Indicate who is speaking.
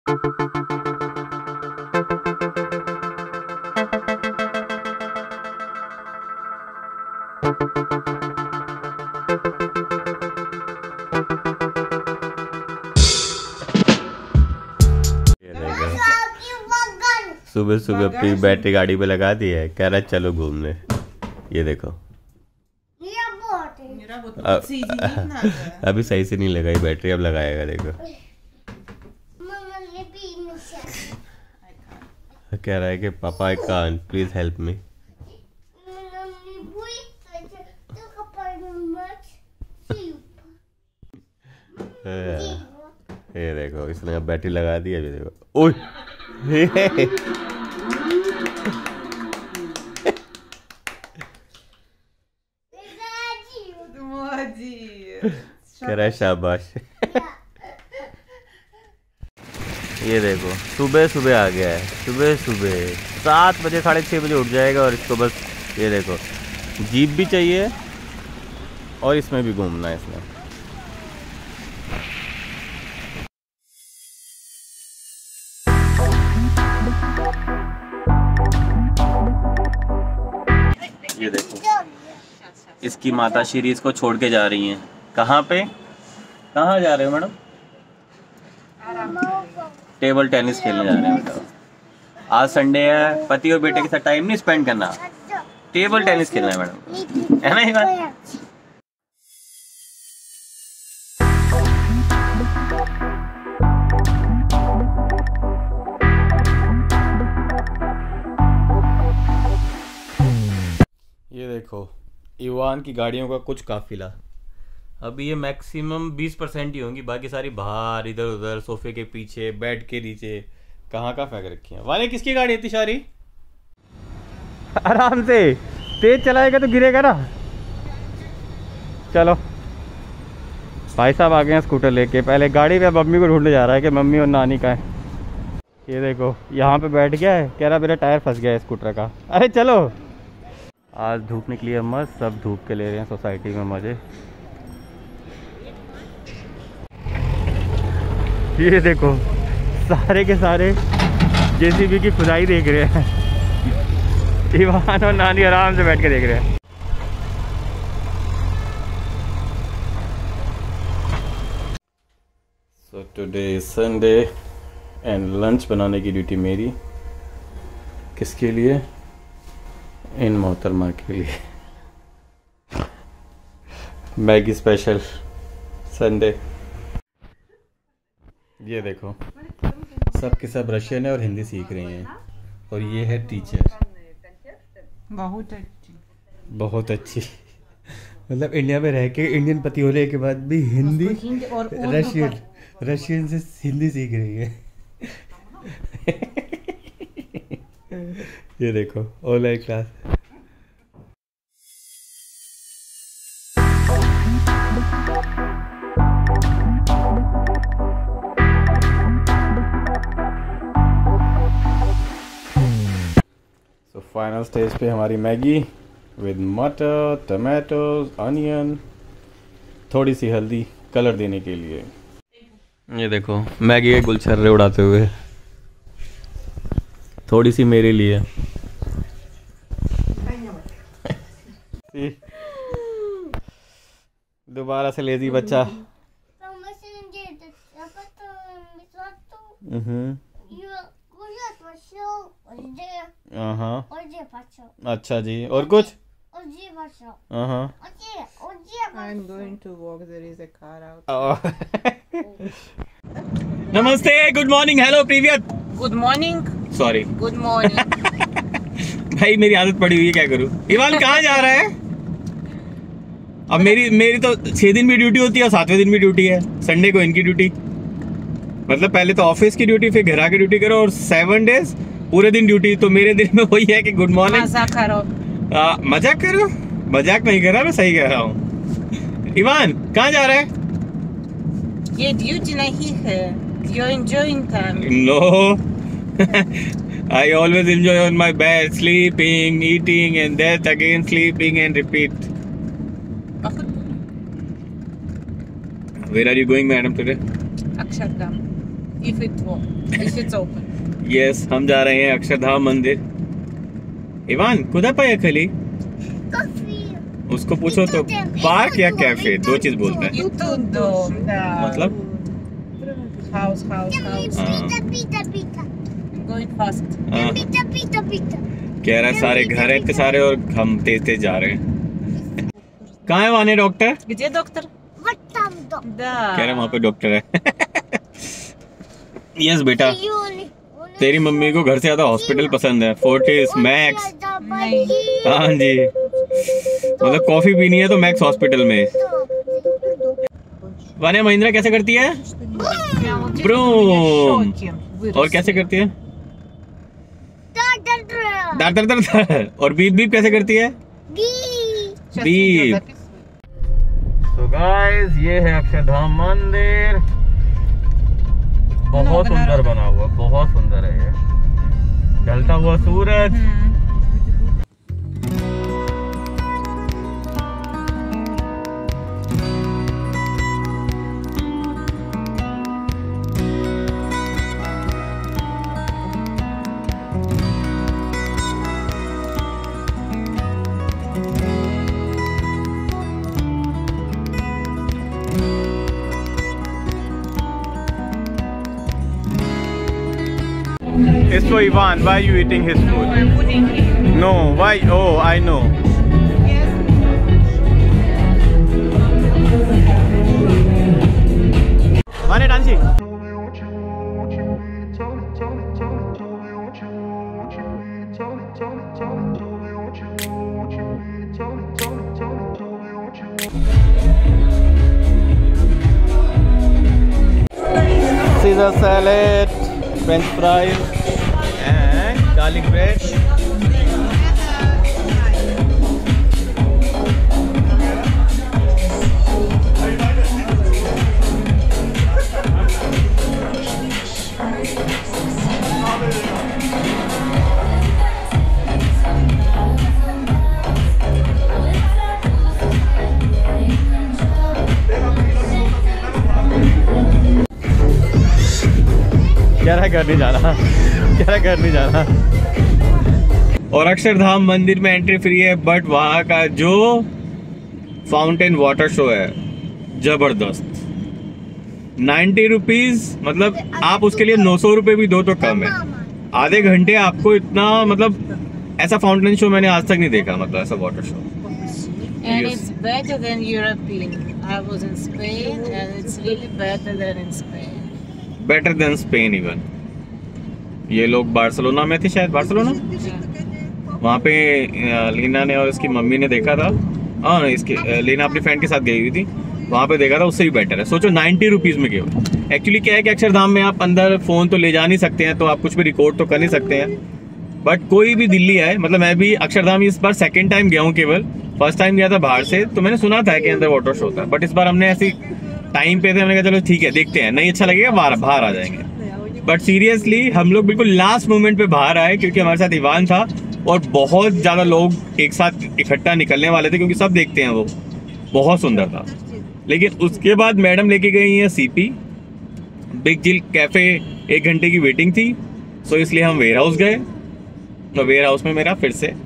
Speaker 1: सुबह सुबह अपनी बैटरी गाड़ी पे लगा दी है, कह रहा है चलो घूमने। ये देखो अभी सही से नहीं लगाई बैटरी, अब लगाएगा देखो। कह रहा है कि papa I can't, please help me. ये देखो इसने अब बैटरी लगा दी है, अभी देखो। ओए कह रहा है शाबाश। ये देखो सुबह सुबह आ गया है, सुबह सुबह 7 बजे 6:30 बजे उठ जाएगा और इसको बस ये देखो जीप भी चाहिए और इसमें भी घूमना है इसमें। ये देखो इसकी माता श्री इसको छोड़ के जा रही हैं। कहाँ पे, कहाँ जा रहे हो मैडम? टेबल टेनिस खेलने जा रहे हैं बेटा। आज संडे है, पति और बेटे के साथ टाइम नहीं स्पेंड करना, टेबल टेनिस खेलना है मैडम, है ना ये बात? ये देखो इवान की गाड़ियों का कुछ काफिला। अभी ये मैक्सिमम 20% ही होंगी, बाकी सारी बाहर इधर उधर सोफे के पीछे, बेड के नीचे, कहाँ का फेंक रखी है। वाले किसकी गाड़ी है इतनी सारी? आराम से, तेज चलाएगा तो गिरेगा ना। चलो भाई साहब आ गए हैं स्कूटर लेके। पहले गाड़ी पे मम्मी को ढूंढने जा रहा है कि मम्मी और नानी का है। ये देखो यहाँ पे बैठ गया है, कह रहा मेरा टायर फंस गया है स्कूटर का। अरे चलो, आज धूप निकली है मस्त, सब धूप के ले रहे हैं सोसाइटी में मजे। ये देखो सारे के सारे जेसीबी की खुदाई देख रहे हैं। इवान और नानी आराम से बैठ के देख रहे हैं। So today Sunday and lunch बनाने की ड्यूटी मेरी। किसके लिए? इन मोहतरमा के लिए। Maggi special Sunday. ये देखो सब के सब रशियन है और हिंदी सीख रही हैं, और ये है टीचर।
Speaker 2: बहुत अच्छी,
Speaker 1: बहुत अच्छी। मतलब इंडिया में रह के इंडियन पति होने के बाद भी हिंदी और रशियन से हिंदी सीख रही है। ये देखो ऑनलाइन क्लास। तो फाइनल स्टेज पे हमारी मैगी विद मटर, टमाटोज, अनियन, थोड़ी सी हल्दी कलर देने के लिए। ये देखो मैगी के गुलछर्रे उड़ाते हुए, थोड़ी सी मेरे लिए। दोबारा से लेजी बच्चा। अच्छा जी, और कुछ?
Speaker 2: I'm going to walk. There is a car out.
Speaker 1: नमस्ते, गुड मॉर्निंग, हेलो, प्रीवियत।
Speaker 2: Good morning.
Speaker 1: Sorry,
Speaker 2: Good morning.
Speaker 1: भाई मेरी आदत पड़ी हुई है, क्या करूं। इवान कहाँ जा रहा है? अब मेरी तो 6 दिन भी ड्यूटी होती है और 7वें दिन भी ड्यूटी है। संडे को इनकी ड्यूटी, मतलब पहले तो ऑफिस की ड्यूटी, फिर घर आके ड्यूटी करो, और 7 डेज पूरे दिन ड्यूटी। तो मेरे दिन में वही है कि गुड मॉर्निंग।
Speaker 2: मजाक करो।
Speaker 1: मजाक करो? मजाक नहीं कर रहा, मैं सही कह रहा हूँ। इवान कहाँ जा रहा है?
Speaker 2: ये ड्यूटी नहीं है, you're enjoying time.
Speaker 1: No. I always enjoy on my bed, sleeping, eating, and that again sleeping and repeat. Where are you going, madam, today?
Speaker 2: Akshardham. If it were. if it's open.
Speaker 1: Yes, हम जा रहे हैं अक्षरधाम मंदिर। Ivan कुदा पाया उसको पूछो तो park या कैफे, दो चीज बोलता है।
Speaker 2: You too, dom, da.
Speaker 1: मतलब
Speaker 2: House. Going fast.
Speaker 1: हाँ, कह रहा है सारे घर हैं इतने सारे और हम तेज तेज जा रहे हैं। कहाँ है वाने डॉक्टर?
Speaker 2: Где доктор? Да.
Speaker 1: कह रहे वहाँ पे डॉक्टर है। यस बेटा, तेरी मम्मी को घर से ज्यादा हॉस्पिटल पसंद है। Fortis, Max. हाँ जी, मतलब कॉफी पीनी है तो मैक्स हॉस्पिटल में। वानिया महिंद्रा कैसे करती है?
Speaker 2: Прям вот
Speaker 1: Брум.
Speaker 2: в шоке. Вырос.
Speaker 1: और कैसे करती है? दर दर दर दर। और बीप बीप कैसे करती है?
Speaker 2: Сейчас
Speaker 1: Beep.
Speaker 2: видео записываю.
Speaker 1: तो गाइस, ये है अक्षरधाम मंदिर। बहुत
Speaker 2: много
Speaker 1: सुंदर
Speaker 2: народу.
Speaker 1: बना हुआ, बहुत सुंदर है ये। ढलता हुआ सूरज। It's for Ivan. Why are you eating his food? No, why? Oh, I know. Vane dancing. Caesar salad, French fries, and garlic bread. क्या घर नहीं जाना, क्या घर नहीं जाना। और अक्षरधाम मंदिर में एंट्री फ्री है, बट वहाँ का जो फाउंटेन वाटर शो है जबरदस्त। 90 रुपीज, मतलब आप उसके लिए 900 रुपये भी दो तो कम है। आधे घंटे आपको इतना, मतलब ऐसा फाउंटेन शो मैंने आज तक नहीं देखा, मतलब ऐसा water show.
Speaker 2: And
Speaker 1: Yes.
Speaker 2: it's better than European. I was in Spain and it's really better than in Spain.
Speaker 1: Better than Spain even. ये लोग बार्सिलोना में थे शायद, बार्सिलोना वहाँ पे लीना ने और इसकी मम्मी ने देखा था। हाँ, इसकी लीना अपनी फ्रेंड के साथ गई हुई थी, वहाँ पे देखा था, उससे भी बेटर है। सोचो 90 रुपीज़ में केवल। एक्चुअली क्या है कि अक्षरधाम में आप अंदर फ़ोन तो ले जा नहीं सकते हैं, तो आप कुछ भी रिकॉर्ड तो कर नहीं सकते हैं। बट कोई भी दिल्ली आए, मतलब मैं भी अक्षरधाम इस बार सेकेंड टाइम गया हूँ, केवल फर्स्ट टाइम गया था बाहर से, तो मैंने सुना था कि अंदर वाटर शो था। बट इस बार हमने ऐसी टाइम पे थे, हमने कहा चलो ठीक है देखते हैं, नहीं अच्छा लगेगा बाहर आ जाएंगे। बट सीरियसली हम लोग बिल्कुल लास्ट मोमेंट पे बाहर आए, क्योंकि हमारे साथ इवान था और बहुत ज़्यादा लोग एक साथ इकट्ठा निकलने वाले थे, क्योंकि सब देखते हैं वो। बहुत सुंदर था। लेकिन उसके बाद मैडम लेके गई हैं सीपी बिग जिल कैफ़े, 1 घंटे की वेटिंग थी, सो इसलिए हम वेयर हाउस गए। तो वेयर हाउस में मेरा फिर से